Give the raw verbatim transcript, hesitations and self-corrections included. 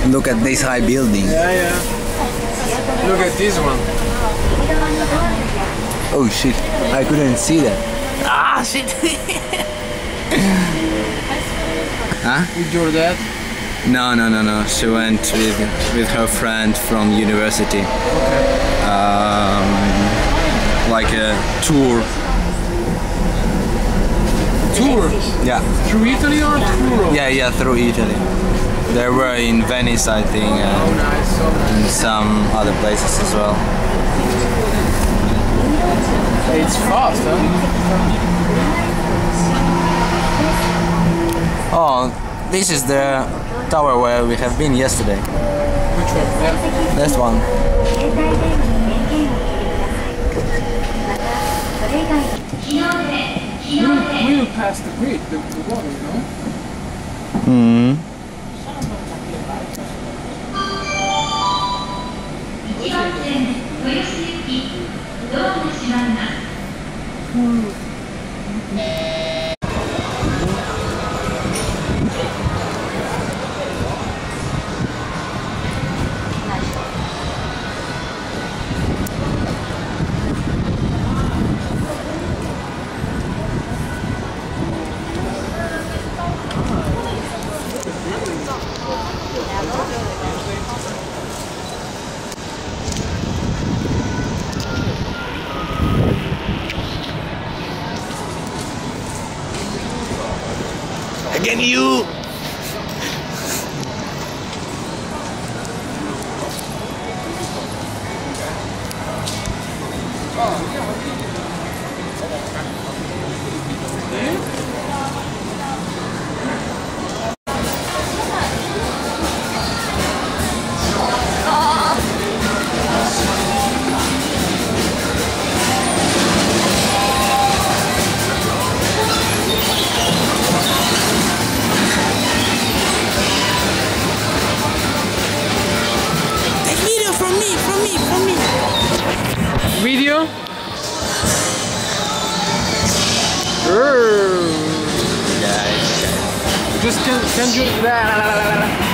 Look at this high building. Yeah, yeah. Look at this one. Oh shit, I couldn't see that. Ah shit. Huh? With your dad? No, no, no, no. She went with with her friend from university. Okay. Um, like a tour. Tour? Yeah. Through Italy or through Rome? Yeah, yeah, through Italy. They were in Venice, I think, Oh, and nice. So nice. in some other places as well. It's fast, huh? Oh, this is the tower where we have been yesterday. Which one? Yeah. This one. We will, we will pass the bridge, the, the water, you know? Hmm. Again, you. Video? Just can, can you...